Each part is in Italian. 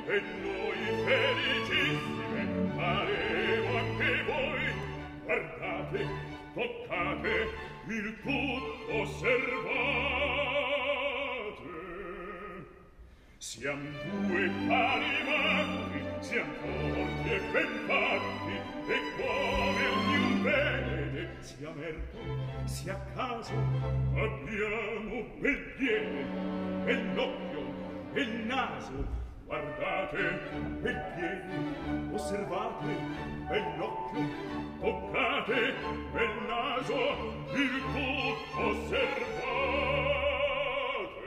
e noi felicissime faremo anche voi. Guardate, toccate, il tutto osservate. Siam due pari matti, siam forti e ben fatti, e come ognuno vede, sia merto, sia caso, abbiamo bel piede, bell'occhio, bel naso. Guardate, bel piede, osservate, bell'occhio, toccate, bel naso, il tutto osservate.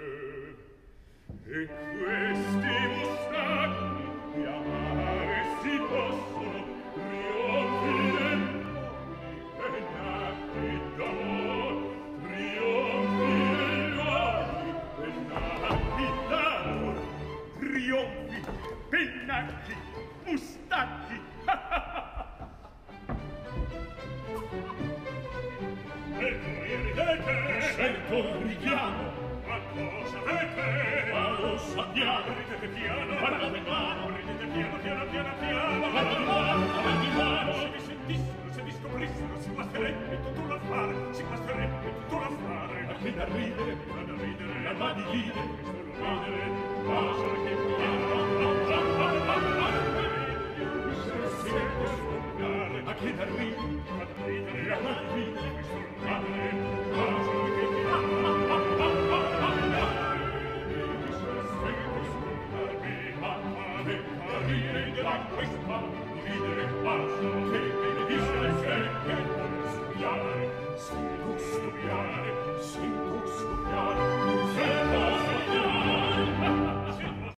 E questi mustacchi di amare si possono, trionfi degli nati d'amor, trionfi degli nati d'amor, trionfi, pennacchi, mustacchi. E voi ridete? Sento il richiamo. Ma cosa avete? Ma lo sappiamo. Ridete piano. Guardate in mano. Ridete piano, piano, piano, piano. Guardate in mano, guardate in mano. Se vi sentissero, se vi scoprissero, si guasterebbe tutto l'affare. Si guasterebbe tutto l'affare. Ma che da ridere? Ma da ridere? Ma va di ridere? Che solo ridere? Cosa che a che da ridere? Ma da ridere? Ma va di ridere? Che solo ridere? Cosa che ridere, ma questa ridere, basta che